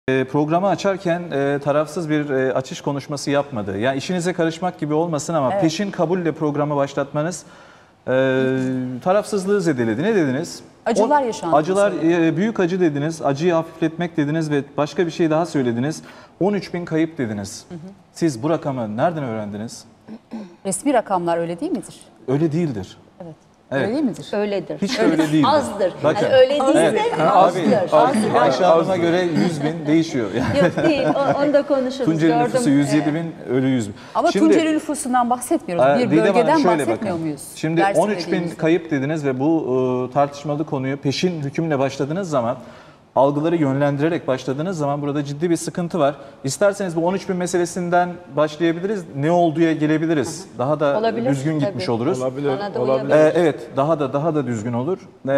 Programı açarken tarafsız bir açış konuşması yapmadı. Yani işinize karışmak gibi olmasın ama peşin kabulle programı başlatmanız tarafsızlığı zedeledi. Ne dediniz? Acılar yaşandı. Acılar, büyük acı dediniz, acıyı hafifletmek dediniz ve başka bir şey daha söylediniz. 13.000 kayıp dediniz. Siz bu rakamı nereden öğrendiniz? Resmi rakamlar öyle değil midir? Öyle değildir. Evet. Evet. Öyle değil midir? Öyledir. Hiç öyle değildir. Azdır. Bakın. Yani öyle değil de azdır. Ayşe Hanım'a göre 100.000 değişiyor. Yani. Yok değil. Onu da konuşuruz. Tunceli nüfusu 107.000, ölü 100.000. Ama Tunceli nüfusundan bahsetmiyoruz. Bir Didem Hanım, bölgeden şöyle bahsetmiyor bakın. muyuz? Şimdi Dersi 13.000 dediğimizde. kayıp dediniz ve bu tartışmalı konuyu peşin hükümle başladığınız zaman, algıları yönlendirerek başladığınız zaman burada ciddi bir sıkıntı var. İsterseniz bu 13.000 meselesinden başlayabiliriz. Ne olduğuya gelebiliriz. Daha da Olabilir, düzgün gitmiş tabii. oluruz. Bana da Olabilir. uyabilir. Evet, daha da düzgün olur.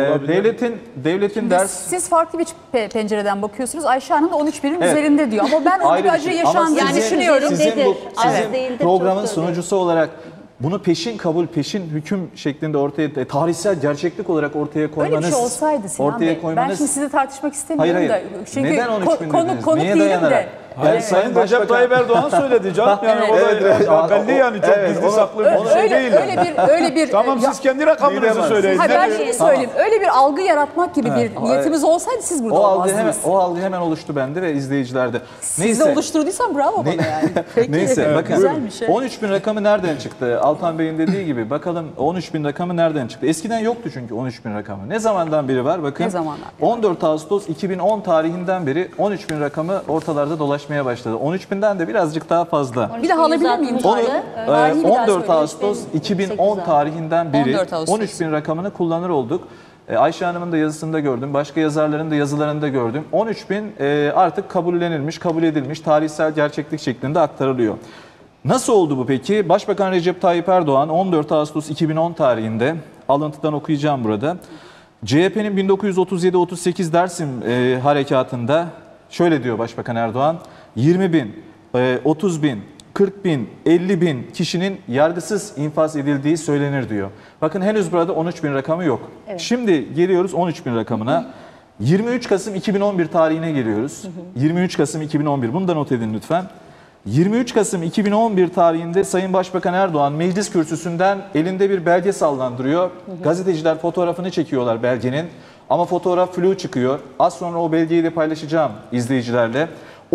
Devletin ders Siz farklı bir pencereden bakıyorsunuz. Ayşe Hanım da 13.000'in üzerinde diyor. Ama ben orada ayrı bir bir acı şey. Ama yaşandığını sizin- düşünüyorum. Nedir? Az Sizin değildir, programın çoktur sunucusu olarak bunu peşin kabul, peşin hüküm şeklinde ortaya, tarihsel gerçeklik olarak ortaya koymanız. Öyle bir şey olsaydı Sinan Bey. Ben şimdi sizi tartışmak istemiyorum Hayır. da. Çünkü Neden 13.000 dediniz? konuk Neye değilim dayanarak? de. Yani Sayın Sayın Recep Başbakan... Tayyip Erdoğan söyledi canım. Yani o da Evet. belli yani çok Evet, gizli onu- saklı bir şey değil. Öyle bir Tamam siz kendi rakamınızı Didem Hanım, söyleyin. Ha, ben Ne şimdi bileyim. söyleyeyim. Öyle bir algı yaratmak gibi bir niyetimiz olsaydı siz burada olmazdınız. O algı hemen oluştu bende ve izleyicilerde. Siz de oluşturduysan bravo bana yani. Peki, Neyse bakın güzelmiş. 13.000 rakamı nereden çıktı? Altan Bey'in dediği gibi bakalım 13.000 rakamı nereden çıktı? Eskiden yoktu çünkü 13.000 rakamı. Ne zamandan beri var? Bakın Ne zamandan beri? 14 Ağustos 2010 tarihinden beri 13.000 rakamı ortalarda dolaşmaya başladı. 13.000'den de birazcık daha fazla. Bir daha alabilir miyim? Onu, Tarihi bir daha 14 söyleyin. Ağustos 2010 tarihinden beri 14 Ağustos. 13.000 rakamını kullanır olduk. Ayşe Hanım'ın da yazısında gördüm, başka yazarların da yazılarında gördüm. 13.000 artık kabullenilmiş, kabul edilmiş, tarihsel gerçeklik şeklinde aktarılıyor. Nasıl oldu bu peki? Başbakan Recep Tayyip Erdoğan 14 Ağustos 2010 tarihinde, alıntıdan okuyacağım burada, CHP'nin 1937-38 Dersim harekatında şöyle diyor Başbakan Erdoğan, 20.000, 30.000, 40.000, 50.000 kişinin yargısız infaz edildiği söylenir diyor. Bakın henüz burada 13.000 rakamı yok. Evet. Şimdi geliyoruz 13.000 rakamına. 23 Kasım 2011 tarihine geliyoruz. 23 Kasım 2011, bunu da not edin lütfen. 23 Kasım 2011 tarihinde Sayın Başbakan Erdoğan meclis kürsüsünden elinde bir belge sallandırıyor. Gazeteciler fotoğrafını çekiyorlar belgenin ama fotoğraf flu çıkıyor. Az sonra o belgeyi de paylaşacağım izleyicilerle.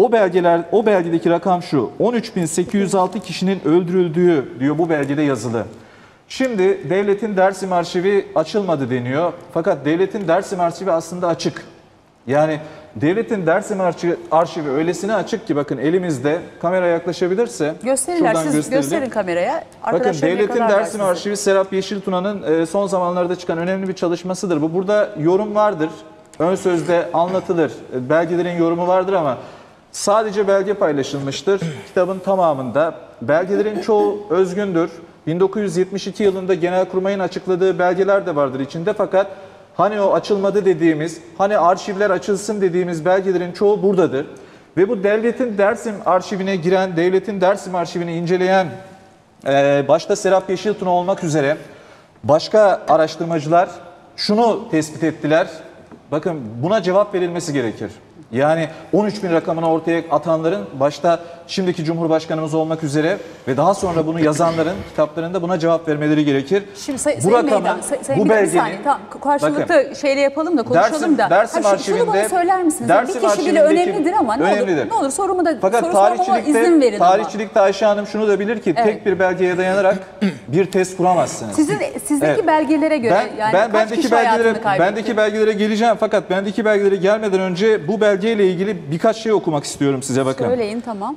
O belgedeki rakam şu: 13.806 kişinin öldürüldüğü diyor bu belgede yazılı. Şimdi devletin Dersim arşivi açılmadı deniyor. Fakat devletin Dersim arşivi aslında açık. Yani devletin Dersim arşivi öylesine açık ki bakın elimizde, kamera yaklaşabilirse Gösterirler. şuradan Siz gösterelim. gösterin kameraya. Bakın Arkadaşlar devletin yakalarlar Dersim sizi. arşivi Serap Yeşiltuna'nın son zamanlarda çıkan önemli bir çalışmasıdır. Burada yorum vardır. Ön sözde anlatılır. Belgelerin yorumu vardır ama sadece belge paylaşılmıştır. Kitabın tamamında belgelerin çoğu özgündür. 1972 yılında Genelkurmay'ın açıkladığı belgeler de vardır içinde, fakat hani o açılmadı dediğimiz, hani arşivler açılsın dediğimiz belgelerin çoğu buradadır. Ve bu devletin Dersim arşivine giren, devletin Dersim arşivini inceleyen, başta Serap Yeşiltuna olmak üzere başka araştırmacılar şunu tespit ettiler. Bakın buna cevap verilmesi gerekir. Yani 13.000 rakamını ortaya atanların, başta şimdiki Cumhurbaşkanımız olmak üzere ve daha sonra bunu yazanların kitaplarında buna cevap vermeleri gerekir. Şimdi bu rakamın, bu belgenin, tamam, karşılıklı şeyle yapalım da konuşalım da. Dersim şunu arşivinde, bana söyler misiniz? Dersim Bir kişi bile arşivindeki- önemlidir ama önemlidir. ne olur sorumu da Fakat soru sormama izin verin ama. tarihçilikte Ayşe Hanım şunu da bilir ki tek bir belgeye dayanarak bir tez kuramazsınız. Sizdeki Evet. belgelere göre yani kaç kişi hayatını kaybetti? bendeki belgelere geleceğim, fakat bendeki belgelere gelmeden önce bu belgeyle ilgili birkaç şey okumak istiyorum size, bakın. Söyleyin, tamam.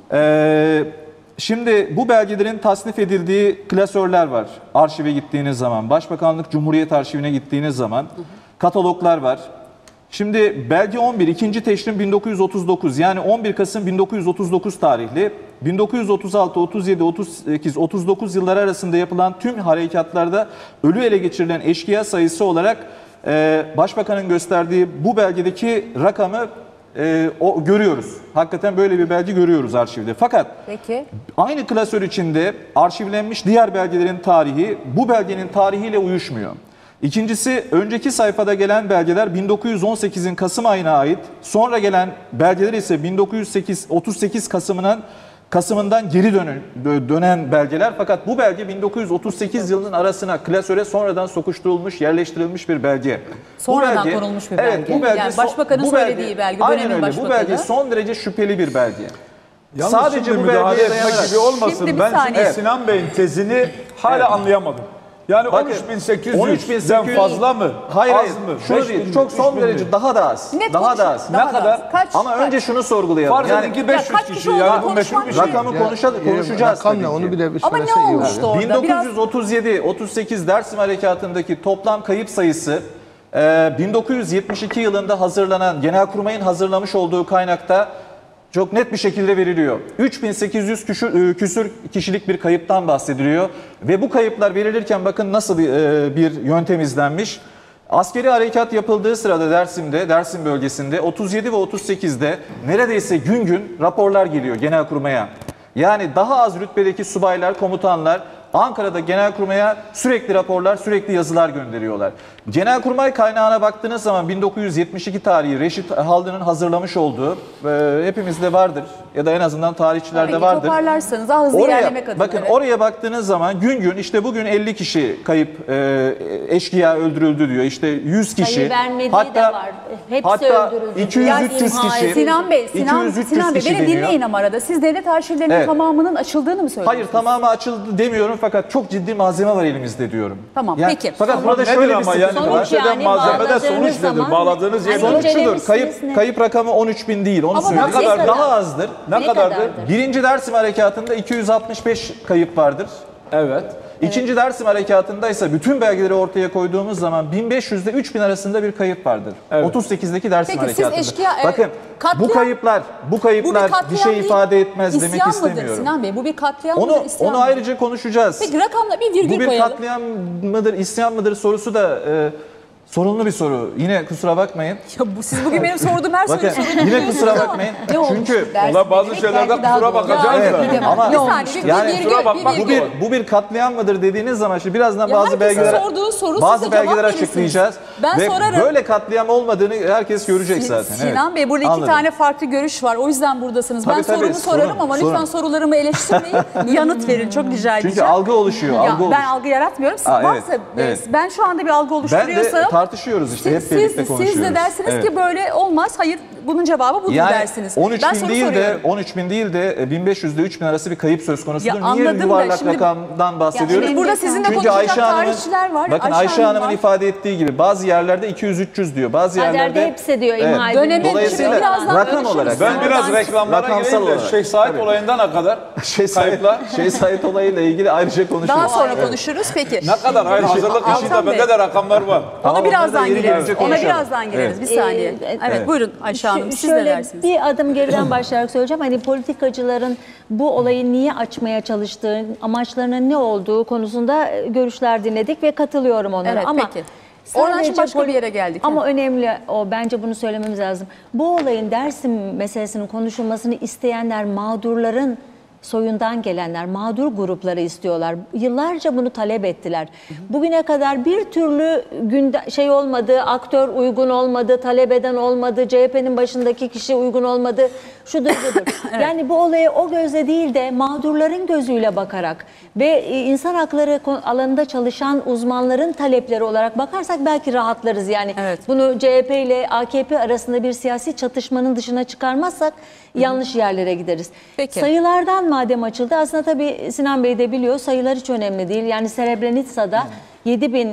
Şimdi bu belgelerin tasnif edildiği klasörler var. Arşive gittiğiniz zaman, Başbakanlık Cumhuriyet Arşivine gittiğiniz zaman kataloglar var. Şimdi belge 11, 2. Teşrim 1939, yani 11 Kasım 1939 tarihli. 1936, 37, 38, 39 yılları arasında yapılan tüm harekatlarda ölü ele geçirilen eşkıya sayısı olarak Başbakanın gösterdiği bu belgedeki rakamı görüyoruz. Hakikaten böyle bir belge görüyoruz arşivde. Fakat Peki. aynı klasör içinde arşivlenmiş diğer belgelerin tarihi bu belgenin tarihiyle uyuşmuyor. İkincisi, önceki sayfada gelen belgeler 1918'in Kasım ayına ait. Sonra gelen belgeler ise 1938 Kasım'ından geri dönen belgeler. Fakat bu belge 1938 yılının arasına klasöre sonradan sokuşturulmuş, yerleştirilmiş bir belge. Sonradan konulmuş bir belge. Evet, bu belge Yani başbakanın söylediği belge, aynen dönemin öyle. başbakanı. Bu belge son derece şüpheli bir belge. Yalnız Sadece şimdi bu müdahale belgeye etmek dayanarak. gibi olmasın. Şimdi bir Ben saniye. şimdi Sinan Bey'in tezini hala anlayamadım. Yani Bakın, 13.800'den fazla mı? Hayır, Az hayır. mı? Şunu 5.000 değil. mi? Çok son 3.000 derece mi? daha da az. Net Daha da konuşun, az. daha Ne da kadar? az. Kaç? Ama önce şunu sorgulayalım. Farz edin ki 500 kaç kişi. kişi olduğunu Yani bu meşhur konuşmak bir için- şey. Rakamı konuşacağız Rakam tabii ne? ki. Onu bile bir Ama ne söylese iyi olur. olmuştu orada? Biraz 1937-38 Dersim Harekatı'ndaki toplam kayıp sayısı 1972 yılında hazırlanan, Genelkurmay'ın hazırlamış olduğu kaynakta çok net bir şekilde veriliyor. 3800 küsür kişilik bir kayıptan bahsediliyor. Ve bu kayıplar verilirken bakın nasıl bir yöntem izlenmiş. Askeri harekat yapıldığı sırada Dersim'de, Dersim bölgesinde 37 ve 38'de neredeyse gün gün raporlar geliyor Genelkurmay'a. Yani daha az rütbedeki subaylar, komutanlar Ankara'da Genelkurmay'a sürekli raporlar, sürekli yazılar gönderiyorlar. Genelkurmay kaynağına baktığınız zaman 1972 tarihi Reşit Haldı'nın hazırlamış olduğu, hepimizde vardır ya da en azından tarihçilerde Peki, vardır. toparlarsanız daha hızlı ilerlemek adına. Bakın evet. oraya baktığınız zaman gün gün işte bugün 50 kişi kayıp, eşkıya öldürüldü diyor. İşte 100 kişi. Sayı vermediği de var. Hepsi öldürüldü. 200-300 imha kişi. edildi. Sinan Bey, 200-300 Sinan Bey kişi beni deniyor. dinleyin ama arada. Siz devlet arşivlerinin Evet. tamamının açıldığını mı söylüyorsunuz? Hayır, tamamı açıldı demiyorum fakat çok ciddi malzeme var elimizde diyorum. Tamam, Yani, peki. Fakat Ama burada Nedir şöyle bir ama sıkıntı yani var. Sonuç eden yani malzemede bağladığınız sonuç nedir? zaman- Bağladığınız yer Hani nedir? Sonuç şudur, incelemişsiniz ne? kayıp rakamı 13.000 değil, onu Ama söyleyeyim. ben- Ne kadar? Daha azdır. Ne kadardır? Birinci Dersim Harekatı'nda 265 kayıp vardır. Evet. İkinci Dersim Harekatı'nda ise bütün belgeleri ortaya koyduğumuz zaman 1500 ile 3000 arasında bir kayıp vardır. Evet. 38'deki Dersim Peki, siz Harekatı'nda. eşkıya- Bakın bu katliam- kayıplar Bu bir katliam şey değil, ifade etmez demek isyan mıdır istemiyorum. Sinan Bey? Bu bir katliam mıdır, isyan Onu mıdır? ayrıca konuşacağız. Peki rakamla bir Bu virgül bir koyalım. katliam mıdır, isyan mıdır sorusu da sorunlu bir soru. Yine kusura bakmayın. Ya siz bugün benim sorduğum her soruyu Bakın soruyorsunuz. yine kusura bakmayın. Ne olmuş Çünkü dersin Valla bazı demek şeylerde belki daha kusura doğru. bakacağız Ya, da. evet, Ama bir saniye, yani bir kusura bakmak virgül. bu bir katliam mıdır dediğiniz zaman şimdi birazdan Ya bazı herkesin belgeler sorduğu soru, siz bazı de cevap belgeler verirsiniz. açıklayacağız. Ben Ve sorarım. böyle katliam olmadığını herkes görecek zaten. Sinan Evet. Bey, burada iki Anladım. tane farklı görüş var. O yüzden buradasınız. Ben Tabii, tabii, sorumu sorarım sorun, ama sorun. lütfen sorularımı eleştirmeyin. Yanıt verin. Çok rica edeceğim. Çünkü algı oluşuyor. Ya, Algı ben oluşuyor. algı yaratmıyorum. Siz Aa, varsa, evet. ben şu anda bir algı Ben de oluşturuyorsam tartışıyoruz işte hep birlikte konuşuyoruz. siz de dersiniz Evet. ki böyle olmaz. Hayır, bunun cevabı budur Yani dersiniz. 13 Ben bin soru değil de soruyorum. 13.000 değil de 1500 ile 3000 arası bir kayıp söz konusudur. Ya Niye anladım da yuvarlak şimdi- rakamdan bahsediyoruz? Şimdi burada sizinle Çünkü konuşacak tarihçiler var. Bakın Ayşe Ayşe Hanım Hanım'ın var. ifade ettiği gibi bazı yerlerde 200-300 diyor. Bazı Kaderde yerlerde hepsi diyor imha edildi. Dönemin Dolayısıyla birazdan rakam görüşürüz. olarak Ben yani. biraz reklamlara Rakamsal gireyim de olarak. Şeyh Said Tabii. olayından ne kadar? Kayıplar. Şeyh Said olayıyla ilgili ayrıca konuşuruz. Daha sonra Evet. konuşuruz. Peki. Ne kadar? Hayır hazırlık Altan işinde Bey. bende de rakamlar var. Tamam, Ona birazdan onları da yeri gireriz. gelince Ona konuşalım. birazdan gireriz. Evet. Bir saniye. Evet. Evet, buyurun Ayşe Hanım. Siz ne Şöyle dersiniz? bir adım geriden başlayarak söyleyeceğim. Hani politikacıların bu olayı niye açmaya çalıştığı, amaçlarının ne olduğu konusunda görüşler dinledik ve katılıyorum onlara. Evet, ama peki. Oradan şimdi sadece başka bir yere geldik. Ama önemli o, bence bunu söylememiz lazım. Bu olayın Dersim meselesinin konuşulmasını isteyenler mağdurların soyundan gelenler, mağdur grupları istiyorlar. Yıllarca bunu talep ettiler. Bugüne kadar bir türlü şey olmadı, aktör uygun olmadı, talep eden olmadı, CHP'nin başındaki kişi uygun olmadı, şudur budur. Yani bu olaya o gözle değil de mağdurların gözüyle bakarak ve insan hakları alanında çalışan uzmanların talepleri olarak bakarsak belki rahatlarız. Yani Evet. bunu CHP ile AKP arasında bir siyasi çatışmanın dışına çıkarmazsak yanlış yerlere gideriz. Peki. Sayılardan madem açıldı, aslında tabii Sinan Bey de biliyor, sayılar hiç önemli değil. Yani Srebrenica'da 7000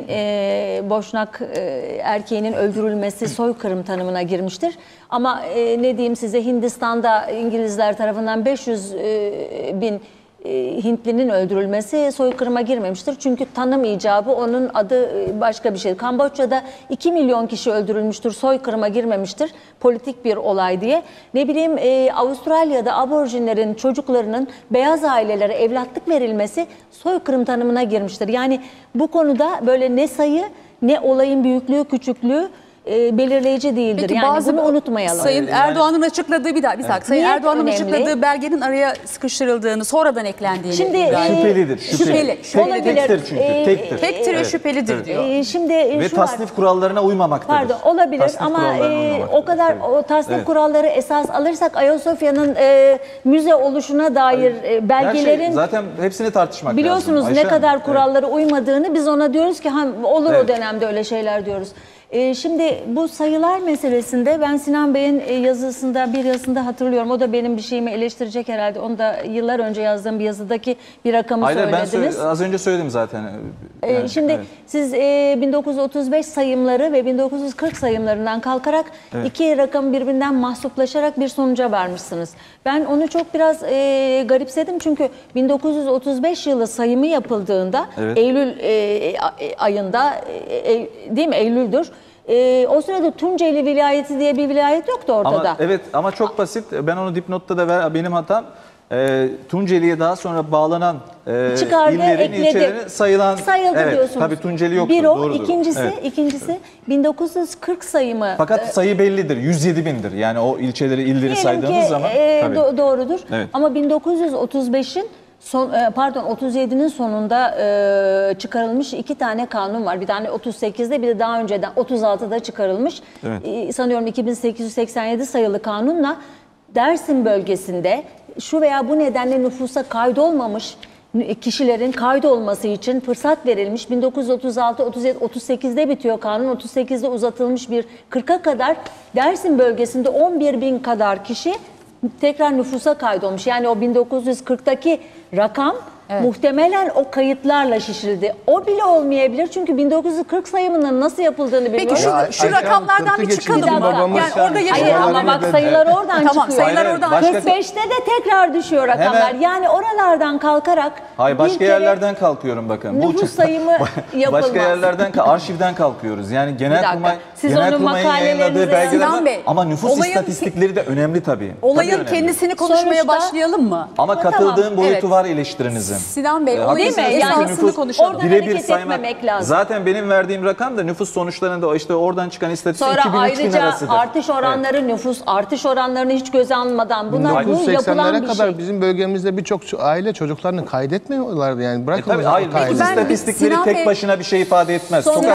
Boşnak erkeğinin öldürülmesi soykırım tanımına girmiştir. Ama ne diyeyim size, Hindistan'da İngilizler tarafından 500 bin Hintlinin öldürülmesi soykırıma girmemiştir. Çünkü tanım icabı, onun adı başka bir şey. Kamboçya'da 2 milyon kişi öldürülmüştür, soykırıma girmemiştir. Politik bir olay diye. Ne bileyim Avustralya'da aborjinlerin çocuklarının beyaz ailelere evlatlık verilmesi soykırım tanımına girmiştir. Yani bu konuda böyle ne sayı ne olayın büyüklüğü küçüklüğü belirleyici değildir. Peki yani bazı bunu unutmayalım. Sayın Erdoğan'ın açıkladığı bir dakika. Sayın Niyet Erdoğan'ın önemli. açıkladığı belgenin araya sıkıştırıldığını, sonradan eklendiğini. Şimdi, iddia ediyor. Şüphelidir. Şüpheli. Olabilir. Tektir çünkü. Tektir. Tektir ve şüphelidir diyor. Şimdi Ve şu var. tasnif kurallarına uymamaktadır. Pardon olabilir Tasnif ama kurallarına uymamaktadır. o kadar Tabii. o tasnif Evet. kuralları esas alırsak Ayasofya'nın müze oluşuna dair belgelerin Her şey, zaten hepsini tartışmak biliyorsunuz lazım. ne Ayşe kadar Hanım, kurallara uymadığını biz ona diyoruz ki olur o Evet. dönemde öyle şeyler diyoruz. Şimdi bu sayılar meselesinde ben Sinan Bey'in bir yazısında hatırlıyorum. O da benim bir şeyimi eleştirecek herhalde. Onu da yıllar önce yazdığım bir yazıdaki bir rakamı Hayır, söylediniz. az önce söyledim zaten. Yani, Şimdi evet. siz 1935 sayımları ve 1940 sayımlarından kalkarak iki rakam birbirinden mahsuplaşarak bir sonuca varmışsınız. Ben onu çok biraz garipsedim çünkü 1935 yılı sayımı yapıldığında Evet. Eylül ayında değil mi? Eylül'dür. O sırada Tunceli vilayeti diye bir vilayet yoktu ortada. Ama çok basit. Ben onu dipnotta da benim hatam. Tunceli'ye daha sonra bağlanan Çıkardı, illerin, ekledi. ilçelerin Sayıldı evet, diyorsunuz. Tabii Tunceli yoktur. Bir o, doğrudur. Evet. ikincisi 1940 sayımı. Fakat sayı bellidir. 107 bindir. Yani o ilçeleri, illeri Diyelim saydığımız ki, zaman. Tabii. doğrudur. Evet. Ama 1935'in 37'nin sonunda çıkarılmış iki tane kanun var. Bir tane 38'de bir de daha önceden 36'da çıkarılmış. Evet. Sanıyorum 2887 sayılı kanunla Dersim bölgesinde şu veya bu nedenle nüfusa kaydolmamış kişilerin kaydolması için fırsat verilmiş. 1936, 37, 38'de bitiyor kanun. 38'de uzatılmış bir 40'a kadar Dersim bölgesinde 11 bin kadar kişi tekrar nüfusa kaydolmuş. Yani o 1940'taki rakam muhtemelen o kayıtlarla şişirildi. O bile olmayabilir çünkü 1940 sayımının nasıl yapıldığını bilmiyoruz. Peki şu Ayşe Hanım, rakamlardan 40'ı bir çıkalım geçince mı? babamız Yani orada Hayır yaşanan... ama bak sayılar oradan Tamam, çıkıyor. sayılar Hayır, oradan... başka- 45'te de tekrar düşüyor rakamlar. Hemen- Yani oralardan kalkarak Hayır, bir başka kere yerlerden kalkıyorum bakın. nüfus sayımı yapılmaz. Başka yerlerden, arşivden kalkıyoruz. Yani dakika. Genelkurmay, Siz Genelkurmay'ın onun yayınladığı makalelerinize- belgeler Sinan var. Bey, Ama nüfus olayın- istatistikleri de önemli tabii. Olayın Tabii önemli. kendisini konuşmaya Sonuçta- başlayalım mı? Ama Tamam, katıldığım boyutu evet. var eleştirinizin. Sinan Bey, olayın haklısınız. Değil mi? Yani esasını nüfus konuşalım. Oradan birebir hareket saymak. etmemek lazım. Zaten benim verdiğim rakam da nüfus sonuçlarında işte oradan çıkan istatistik Sonra 2000-3000 ayrıca arasıdır. artış oranları, nüfus artış oranlarını hiç göze almadan bu yapılan 1980'lere bir kadar şey. bizim bölgemizde birçok aile çocuklarını kaydetmiyorlardı yani bırakın Tabii o hayır, kaydı. nüfus Ben- istatistikleri Sinan tek Bey- başına bir şey ifade etmez. Sonra- Sokak